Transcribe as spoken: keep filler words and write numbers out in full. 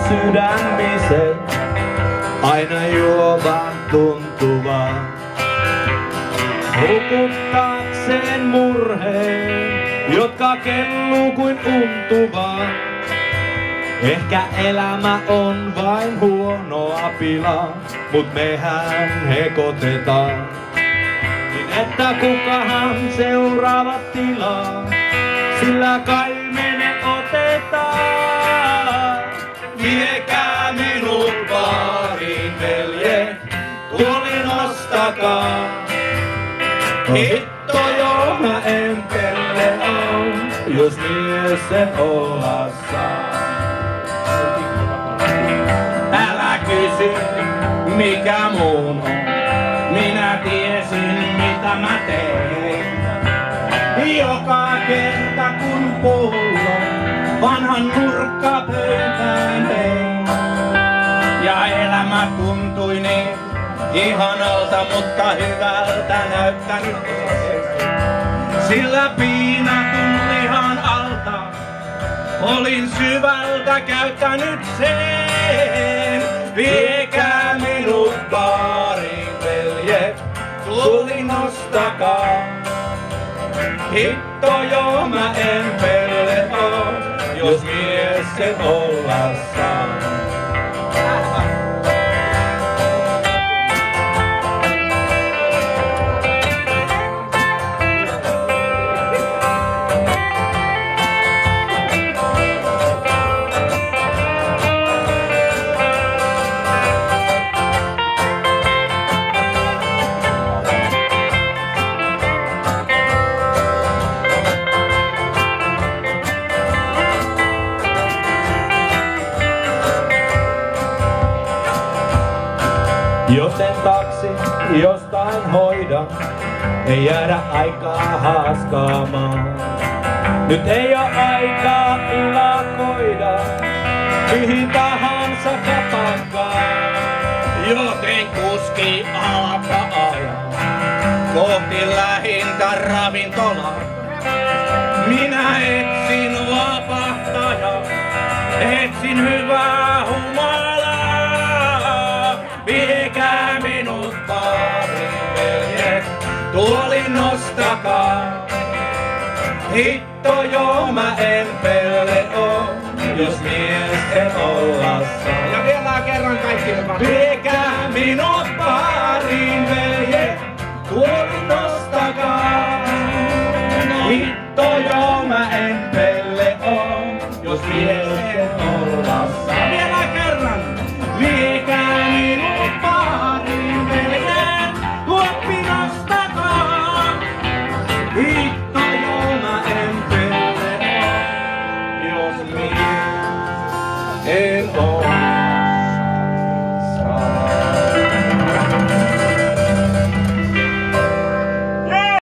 sydämiset aina juovan tuntuvaa. Hukuttaakseen murheen, jotka kelluu kuin untuvaa. Ehkä elämä on vain huonoa pilaa, mut mehän hekotetaan. Niin että kukahan seuraavat tilaa, sillä kai me ne otetaan. Viekää minut baariin, velje, tuoli nostakaa. Hitto joo, mä en pelle on, jos mies sen olla saa. Älä kysy, mikä muun on, minä tiesin mitä mä teen. Joka kerta kun pullon vanhan nurkkapöytään vein. Ja elämä tuntui niin ihanalta, mutta hyvältä näyttänyt. Sillä piinatun lihan alta olin syvältä käyttänyt sen. Viekää minut baariin, velje, tuoli nostakaa. Hitto joo, mä en pelle oo, jos mies sen olla saa. Jos en taksi jostain hoida, ei jäädä aikaa haaskaamaan. Nyt ei oo aikaa ilakoida, mihin tahansa kapakkaan. Joten kuski alka ajaa kohti lähintä ravintolaa. Minä etsin vapahtajaa, etsin hyvää humalaa. Viekää minut baariin, veljet, tuoli nostakaa. Hitto joo, mä en pelle oo, jos mies en olla saa. Ja vielä kerran kaikki mukaan. Viekää minut baariin, veljet, tuoli nostakaa.